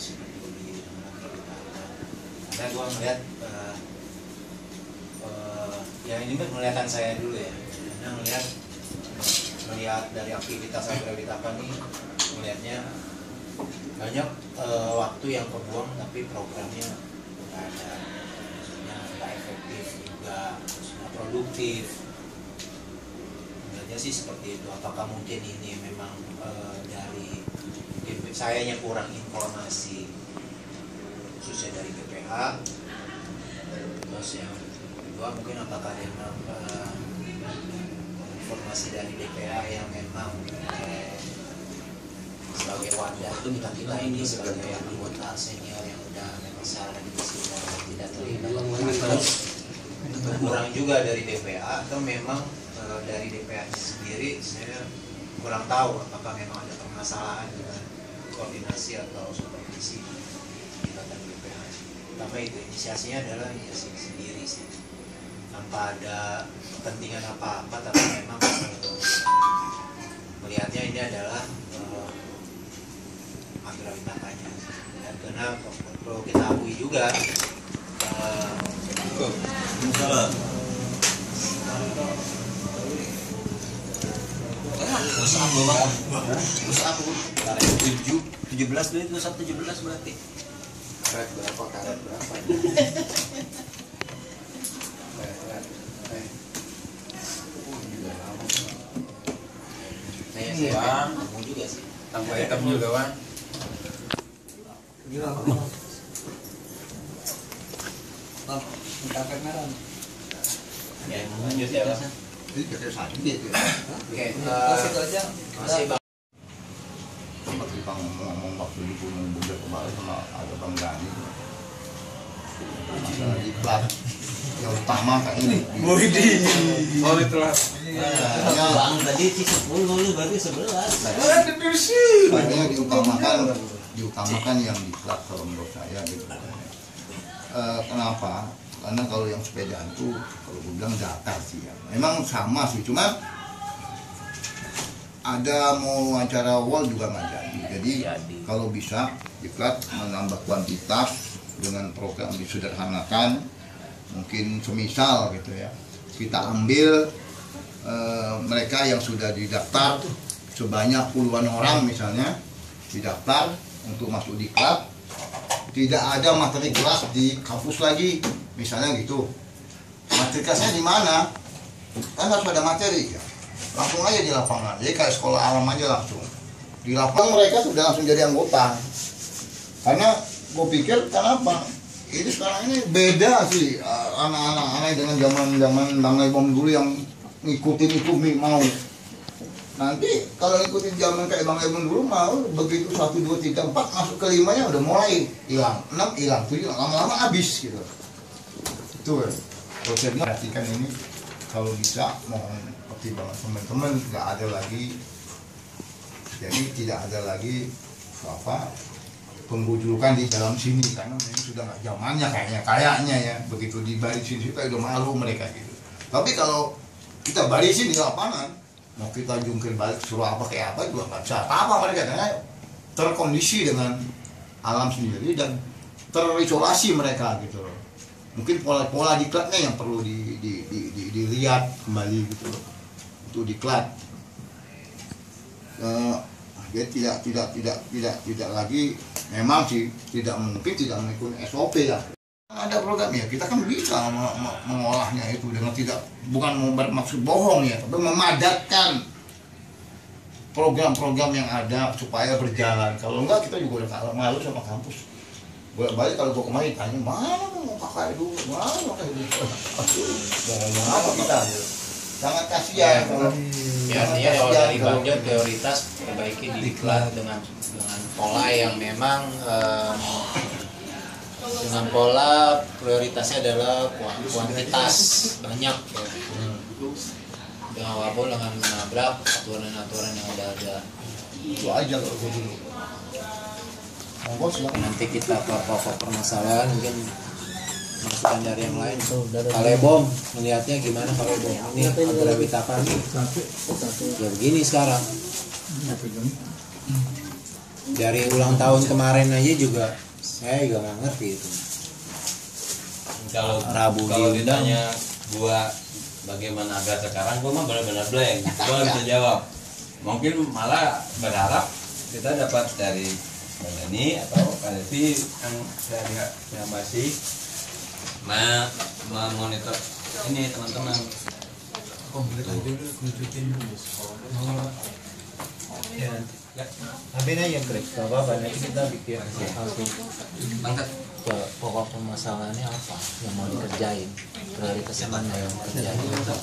masih peduli dengan aktivitas. Karena gue melihat ya ini penglihatan saya dulu ya, karena melihat dari aktivitas Agrawitaka nih, melihatnya banyak waktu yang kebuang tapi programnya nggak ada, maksudnya nggak efektif juga, nggak produktif. Melihatnya sih seperti itu. Apakah mungkin ini memang dari sayanya kurang informasi khususnya dari BPH, terus yang kedua mungkin apakah memang informasi dari DPA yang memang sebagai wadah itu kita ini sebagai anggota senior yang udah memang secara divisi tidak terlibat, terus kurang juga dari DPA, atau memang dari DPA sendiri saya kurang tahu apakah memang ada permasalahan dengan koordinasi atau supervisi kegiatan DPA. Pertama itu inisiasinya adalah inisiasi sendiri sih, tanpa ada kepentingan apa-apa, tapi memang melihatnya ini adalah Agrawitaka-nya. Dan karena perlu kita akui juga usaha 17 duit, 17 berarti karet berapa? saya Bang, kamu juga sih tambah hitam juga Bang. Gila, karpet merah. ya, lanjut ya Bang. Ini kerja sakit ya. Oke, Kasih aja. masih Bang. Sempat kita ngomong waktu di Gunung Budak kemarin sama ada Bang Gani. Masalah diklat yang utama kan ini. Sorry telat. Bang tadi sih 10 lu berarti 11. Makanya diutamakan yang diklat kalau menurut saya gitu. Kenapa? Karena kalau yang sepedaan tuh kalau gue bilang datar sih ya. Memang sama sih, cuma ada mau acara wall juga nggak jadi. Jadi kalau bisa diklat menambah kuantitas dengan program disederhanakan, mungkin semisal gitu ya. Kita ambil mereka yang sudah didaftar sebanyak puluhan orang misalnya didaftar untuk masuk di klub, tidak ada materi kelas di kampus lagi misalnya gitu. Materi kelasnya di mana? Kan harus ada materi ya. Langsung aja di lapangan. Jadi kayak sekolah alam aja langsung. Di lapangan mereka sudah langsung jadi anggota. Karena gue pikir kenapa? Ini sekarang ini beda sih anak-anak dengan zaman Bang Lebom dulu yang ngikutin itu mau. Nanti kalau ngikutin zaman kayak Bang Lebom dulu mau begitu 1, 2, 3, 4 masuk ke 5-nya udah mulai hilang, 6 hilang, 7 lama-lama habis gitu. Itu kalau saya bilang perhatikan ini kalau bisa mohon pertimbangan teman-teman nggak ada lagi, jadi tidak ada lagi apa pembujukan di dalam sini karena ini sudah nggak zamannya kayaknya ya, begitu dibarisin situ udah malu mereka gitu. Tapi kalau kita barisin di lapangan mau kita jungkir balik suruh apa kayak apa juga nggak bisa apa-apa mereka, karena terkondisi dengan alam sendiri dan terisolasi mereka gitu loh. Mungkin pola-pola diklatnya yang perlu dilihat kembali gitu loh untuk diklat. Dia tidak lagi memang sih tidak mungkin tidak mengikuti SOP ya. Ada program ya, kita kan bisa mengolahnya itu dengan bukan bermaksud bohong ya, tapi memadatkan program-program yang ada supaya berjalan. Kalau enggak kita juga udah malu sama kampus. Bolak-balik kalau gua kemarin tanya mana mau kakak dulu, mana kakak dulu. Mau apa kita? Sangat kasihan. Ya, artinya kalau dari Bang John prioritas perbaiki diklat dengan pola yang memang dengan pola prioritasnya adalah kuantitas banyak ya. Dengan walaupun dengan menabrak aturan-aturan yang ada. Itu aja kalau gua dulu. Nanti kita ke pokok permasalahan, mungkin masukan dari yang lain. Kalebom melihatnya gimana Kalebom? Ini Agrawitaka nih ya begini sekarang. dari ulang tahun kemarin aja juga saya juga nggak ngerti itu. Kalau Rabu kalau diundang. ditanya gua bagaimana agar sekarang, gua mah benar-benar blank. Gua nggak bisa jawab. Mungkin malah berharap kita dapat dari Bang Dani atau Kak Devi yang masih memonitor ini teman-teman. Komplit aja udah kerucutin dulu. Ya. Habisnya yang klik, gak apa-apa, nanti kita bikin langsung Angkat. ke pokok permasalahannya apa yang mau dikerjain, prioritasnya mana yang kerjain.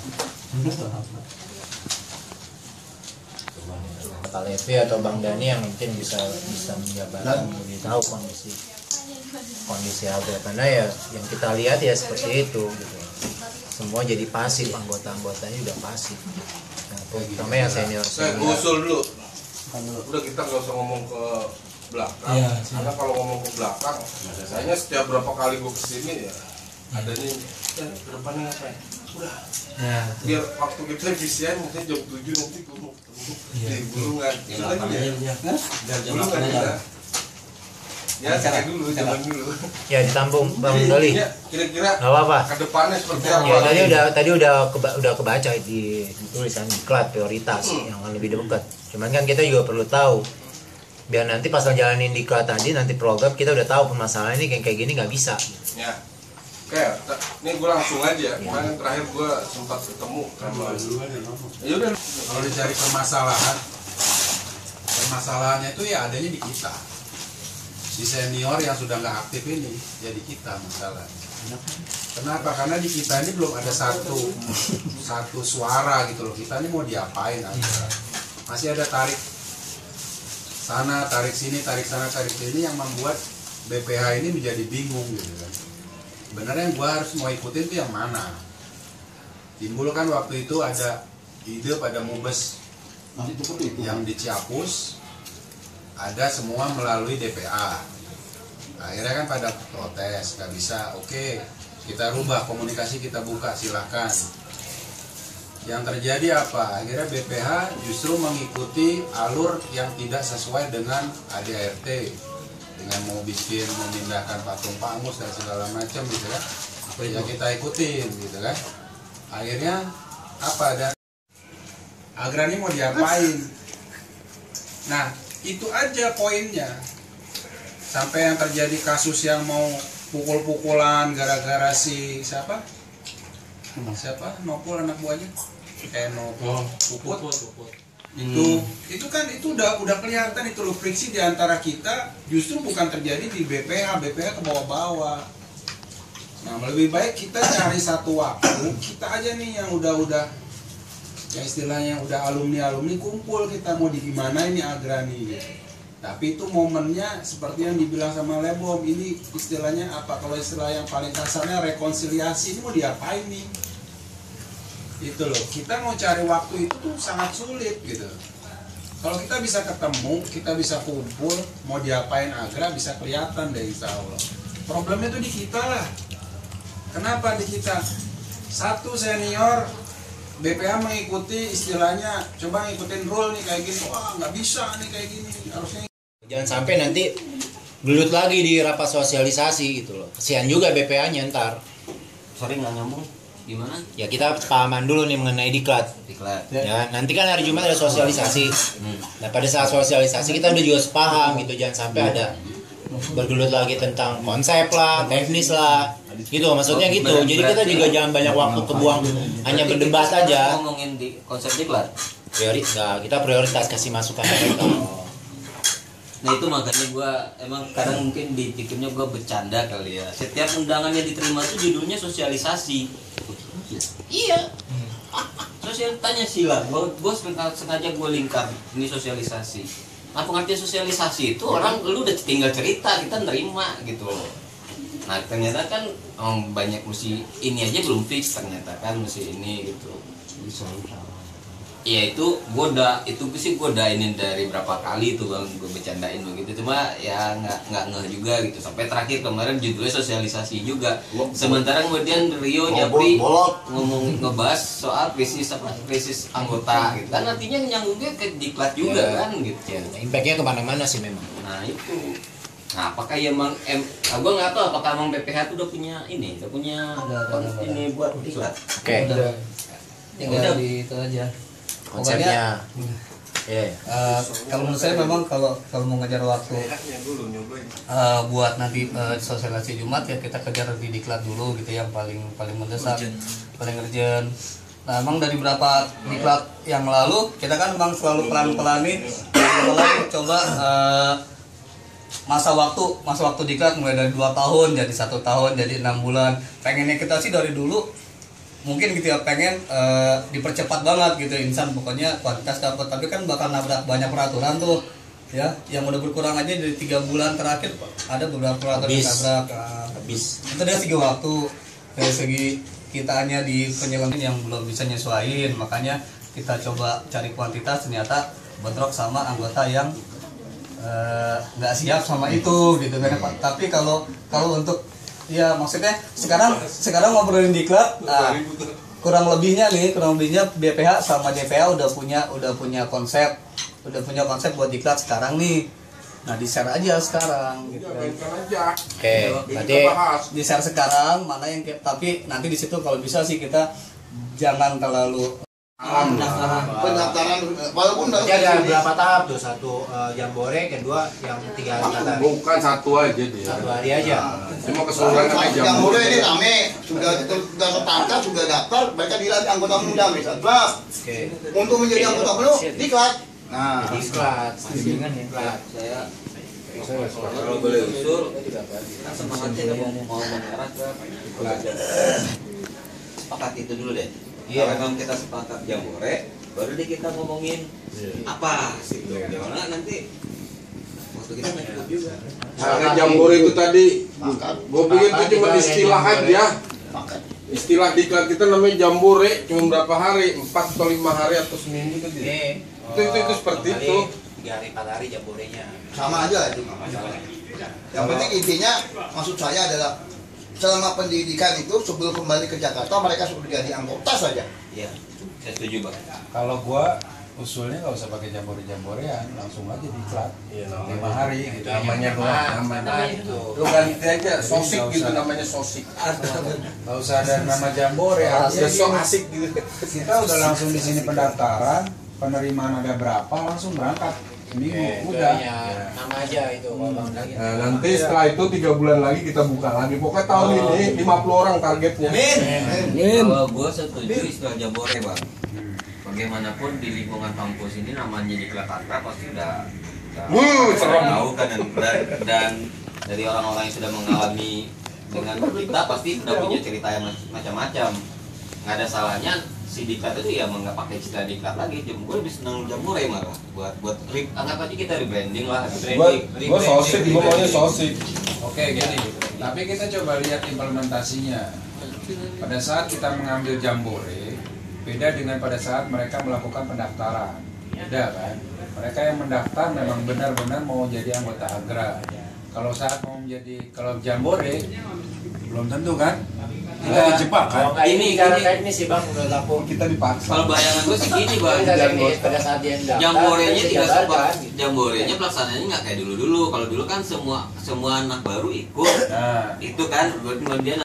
Pak Levi atau Bang Dani yang mungkin bisa menjabarkan lebih tahu kondisi Agro, karena ya yang kita lihat ya seperti itu gitu. Semua jadi pasif, anggota-anggotanya udah pasif. Nah, terutama yang senior. Saya usul dulu. Udah kita nggak usah ngomong ke belakang. Iya, Karena kalau ngomong ke belakang, biasanya setiap berapa kali gue kesini ya ada nih. Ke depannya ngapain? Udah. Ya, Biar waktu kita efisien, mungkin jam 7 nanti gue mau ketemu di Bulungan. Itu lagi ya. Biar jam Bulungan 8 ya. aja. Ya, saya dulu, jalan dulu. Ya ditampung Bang Doli. Ya, kira-kira Nggak apa-apa. ke depannya seperti apa? Ya tadi udah kebaca di tulisan diklat prioritas yang akan lebih dekat. Cuman kan kita juga perlu tahu biar nanti pas ngejalanin diklat tadi nanti program kita udah tahu permasalahan ini kayak gini nggak bisa. Ya. Oke, ini gue langsung aja. Kemarin terakhir gue sempat ketemu sama ya udah. kalau dicari permasalahannya itu ya adanya di kita. Di senior yang sudah nggak aktif ini jadi kita masalah. Kenapa? Karena di kita ini belum ada satu suara gitu loh. Kita ini mau diapain aja. Masih ada tarik sana, tarik sini, tarik sana, tarik sini yang membuat BPH ini menjadi bingung gitu kan. Sebenarnya yang gua harus mau ikutin itu yang mana? Timbul kan waktu itu ada ide pada Mubes yang di Ciapus, ada semua melalui DPA. Akhirnya kan pada protes, nggak bisa. Oke, kita rubah komunikasi, kita buka, silahkan. Yang terjadi apa? Akhirnya BPH justru mengikuti alur yang tidak sesuai dengan ADART, dengan mau memindahkan patung Pak Mus dan segala macam gitu kan. Ya kita ikutin gitu kan. Akhirnya apa? Dan Agra ini mau diapain? Nah, itu aja poinnya. Sampai yang terjadi kasus yang mau pukul-pukulan gara-gara si siapa Nopul anak buahnya Nopul Puput. Itu kan itu udah kelihatan itu loh, friksi di antara kita justru bukan terjadi di BPH ke bawah-bawah. Nah, lebih baik kita cari satu waktu, kita aja nih yang udah yang istilahnya udah alumni kumpul, kita mau di gimana ini Agra nih gitu. Tapi itu momennya seperti yang dibilang sama Lebom, ini istilahnya apa, kalau istilah yang paling kasarnya rekonsiliasi, ini mau diapain nih itu loh. Kita mau cari waktu itu tuh sangat sulit gitu. Kalau kita bisa ketemu, kita bisa kumpul, mau diapain Agra bisa kelihatan deh insya Allah. Problemnya tuh di kita lah. Kenapa di kita? Satu, senior BPH mengikuti istilahnya, coba ngikutin rule nih kayak gini, wah nggak bisa nih kayak gini, harusnya. Jangan sampai nanti gelut lagi di rapat sosialisasi gitu loh. Kesian juga BPH-nya ntar. Sorry nggak nyambung. Gimana? Ya kita pahaman dulu nih mengenai diklat. Ya, nanti kan hari Jumat ada sosialisasi. Nah, pada saat sosialisasi kita udah juga sepaham gitu, jangan sampai ada bergelut lagi tentang konsep lah, teknis lah. Gitu maksudnya gitu. Jadi kita juga jangan banyak waktu kebuang hanya berdebat aja. Ngomongin di konsep diklat. Kita prioritas kasih masukan mereka. Nah itu makanya gue emang kadang mungkin dipikirnya gue bercanda kali ya. Setiap undangan yang diterima tuh judulnya sosialisasi. Iya. Sosial tanya sila. Gue sengaja gue lingkar ini sosialisasi. Nah pengertian sosialisasi itu orang lu udah tinggal cerita, kita nerima gitu loh. Nah ternyata kan banyak mesti ini aja belum fix, ternyata kan mesti ini gitu. Ya itu gue udah ini dari berapa kali tuh bang, gue bercandain begitu, cuma ya nggak ngeh juga gitu, sampai terakhir kemarin judulnya sosialisasi juga, sementara kemudian Rio Japri ngomong ngebahas soal krisis anggota gitu kan, nantinya nyambungnya ke diklat juga kan gitu ya. Impactnya kemana-mana sih memang. Nah itu, nah apakah ya emang gue nggak tahu apakah emang BPH itu udah punya ini buat diklat. Oke. Tinggal di itu aja. Konsepnya. Kalau menurut saya memang kalau mau ngejar waktu buat nanti sosialisasi Jumat ya kita kejar di diklat dulu gitu yang paling mendesak, paling urgent. Nah, emang dari beberapa diklat yang lalu kita kan memang selalu pelan-pelanin coba masa waktu diklat mulai dari 2 tahun jadi 1 tahun jadi 6 bulan. Pengennya kita sih dari dulu mungkin gitu ya, pengen dipercepat banget gitu insan, pokoknya kuantitas dapat, tapi kan bakal nabrak banyak peraturan tuh ya, yang udah berkurang aja dari 3 bulan terakhir ada beberapa peraturan yang nabrak habis. Itu dari segi waktu, dari segi kitanya di penyelenggaraan yang belum bisa nyesuaiin, makanya kita coba cari kuantitas, ternyata bentrok sama anggota yang nggak siap sama itu gitu kan. Tapi kalau untuk ya maksudnya sekarang ngobrolin diklat, kurang lebihnya BPH sama DPA udah punya konsep buat diklat sekarang nih. Nah, di-share aja sekarang gitu kan. Oke, berarti Di-share sekarang mana yang tapi nanti di situ kalau bisa sih kita jangan terlalu pendaftaran walaupun berarti ada berapa tahap tuh? 1 jambore, kedua yang 3 hari. Bukan 1 aja dia. 1 hari aja. Cuma keseluruhan yang muda ini rame, sudah tertangkap, sudah daftar, mereka dilatih anggota muda misalnya. Oke. Untuk menjadi anggota penuh diklat. Nah, Diklat. Diklat. Kalau boleh usul, kita semangatnya mau mengarah ke sepakat itu dulu deh. Kalau memang kita sepakat jambore, baru deh kita ngomongin apa gitu. Gimana nanti waktu kita nggak cukup juga. Karena jambore itu tadi, gue pikir itu cuma istilah aja. Istilah diklat kita namanya jambore, cuma berapa hari, 4 atau 5 hari atau seminggu itu dia. Itu seperti itu. 3 hari 4 hari jamborenya. sama aja itu. Yang penting intinya maksud saya adalah selama pendidikan itu sebelum kembali ke Jakarta mereka sudah jadi anggota saja. Iya, saya setuju bang. Kalau gua usulnya nggak usah pakai jambore-jamborean, langsung aja diklat 5 hari gitu. Namanya itu. Lu ganti aja sosik gitu, namanya sosik. Nggak usah ada nama jambore. Ya so asik gitu. Kita udah langsung di sini pendaftaran, penerimaan ada berapa, langsung berangkat. Seminggu udah. Nama aja itu. Nah, nanti setelah itu 3 bulan lagi kita buka lagi. Pokoknya tahun ini 50 orang targetnya. Kalau gue setuju istilah jambore bang. Bagaimanapun di lingkungan kampus ini namanya diklat akrab pasti udah serem. tahu kan, dan dari orang-orang yang sudah mengalami dengan kita pasti udah punya cerita yang macam-macam. Nggak ada salahnya si diklat itu ya nggak pakai istilah diklat lagi. Gue lebih senang jambore malah buat anggap aja kita rebranding lah. Gua sosik, gua maunya sosik. Oke gini, tapi kita coba lihat implementasinya. Pada saat kita mengambil jambore, beda dengan pada saat mereka melakukan pendaftaran. Beda kan? Mereka yang mendaftar memang benar-benar mau jadi anggota Agra. Kalau saat mau menjadi, kalau jambore belum tentu kan? Kita dijebak kan? Ini cara teknis sih bang, udah lapor Kita dipaksa. Kalau bayangan gue sih gini bang, pada saat dia jamborenya tidak sempat, jamborenya pelaksanaannya nggak kayak dulu. Kalau dulu kan semua anak baru ikut, itu kan kemudian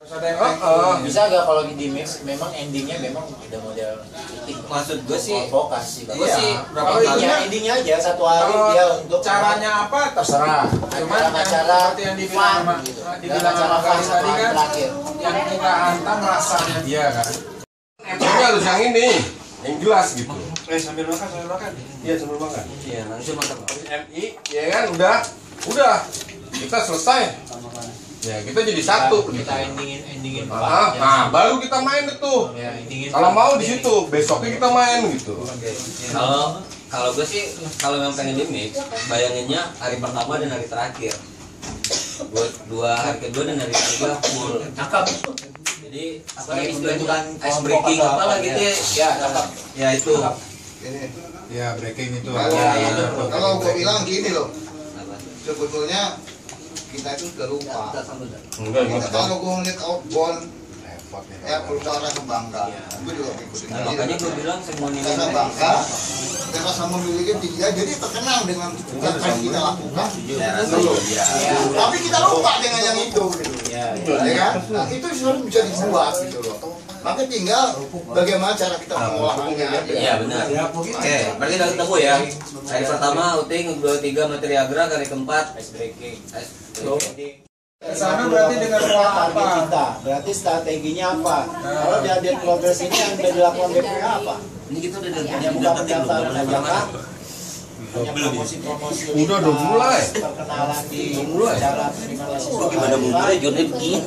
bisa gak kalau di mix memang endingnya memang udah model titik. Maksud gue sih vokasi. gue sih berapa kali Endingnya aja 1 hari dia untuk caranya apa terserah. Cuman Acara seperti yang dibilang sama dibilang acara fun tadi kan, terakhir. yang kita hantam rasanya dia kan. Ini harus yang ini, yang jelas gitu. Sambil makan. Iya sambil makan. iya langsung makan. MI, ya kan udah. Kita selesai. Ya kita jadi satu. Kita endingin. Nah baru kita main itu. Ya, endingin. Kalau mau di situ, besoknya kita main gitu. Kalau gue sih kalau memang pengen di mix, bayanginnya hari pertama dan hari terakhir. Buat hari kedua dan hari ketiga full. Cakep. Jadi apa istilahnya ice breaking apalah gitu ya. Ya, cakep. Ya itu. Ini. Ya breaking itu. Kalau gue bilang gini loh, Apa? sebetulnya kita itu sudah lupa. Enggak, Kalau gue ngeliat outbound, Repot ya perusahaan rasa bangga. Gue juga ngikutin. Nah, makanya gue bilang semua nilai Karena bangga, dan rasa memiliki tinggi, jadi terkenang dengan apa yang kita lakukan. Tapi kita lupa dengan yang itu, gitu. Ya kan? Nah, itu harus bisa dibuat gitu loh. Maka tinggal bagaimana cara kita mengolahnya aja. Iya benar. Oke, berarti udah ketemu ya. Hari pertama outing, kedua tiga materi agra, hari keempat ice breaking. Sana berarti dengan apa kita? Berarti strateginya apa? Kalau di update progress ini yang sudah dilakukan BPA apa? Ini kita udah Hanya buka pendaftaran aja kah? Hanya promosi-promosi Udah mulai. perkenalan di cara terima mahasiswa. Gimana mulai Jonnya begini?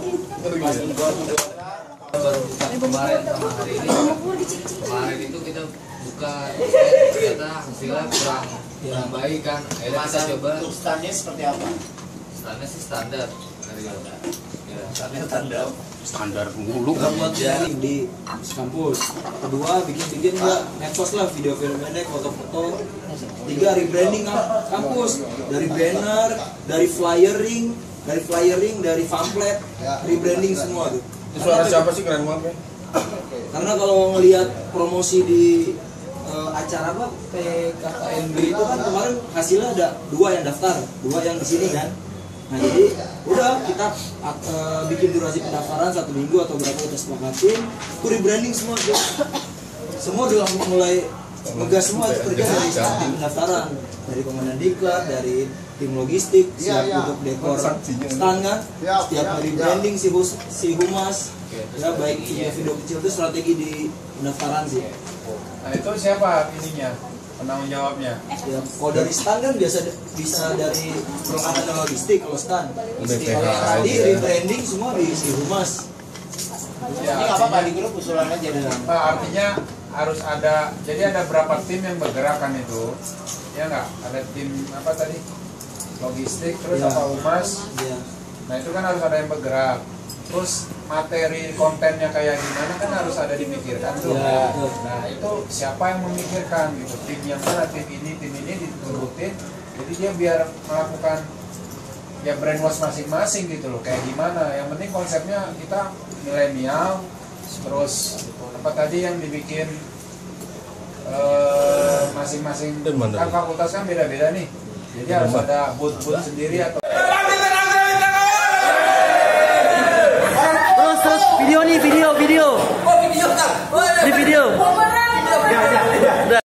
Baru buka kemarin sama hari ini. Kemarin itu kita buka ternyata hasilnya kurang baik kan. Akhirnya kita coba Untuk standnya seperti apa? standarnya sih standar. Ya, Standar mulu. buat sharing di kampus. Kedua bikin juga medsos lah, video pendek, foto-foto. Tiga rebranding kampus, dari banner, dari flyering, dari pamflet, rebranding semua tuh. Itu suara siapa sih, keren banget ya? Karena kalau ngelihat promosi di acara apa PKKMB itu kan kemarin hasilnya ada 2 yang daftar, 2 yang di sini kan. Nah jadi udah kita bikin durasi pendaftaran 1 minggu atau berapa kita sepakatin, itu rebranding semua tuh. Semua udah mulai ngegas semua kerja dari tim pendaftaran, dari komandan diklat, dari tim logistik, siap untuk dekor stand kan, setiap hari branding si humas, ya baik video kecil itu strategi di pendaftaran sih. Nah itu siapa ininya? Penanggung jawabnya? Ya, kalau dari stand kan bisa dari komandan logistik kalau stand. Kalau yang tadi rebranding semua di si humas. Ini nggak apa-apa di grup usulan aja dengan. Artinya harus ada, jadi ada berapa tim yang bergerak kan itu? Ya nggak? Ada tim apa tadi? Logistik, terus Ya. apa humas? Ya. Nah itu kan harus ada yang bergerak. Terus materi kontennya kayak gimana kan harus ada dipikirkan tuh. Ya. Nah itu siapa yang memikirkan gitu? Tim yang mana? Tim ini diturutin. Jadi dia biar melakukan ya brainwash masing-masing gitu loh. Kayak gimana? Yang penting konsepnya kita milenial. Terus apa tadi yang dibikin masing-masing kan fakultas kan beda-beda nih. Jadi harus ada booth sendiri atau Terus video nih video. Oh video kan? Di video.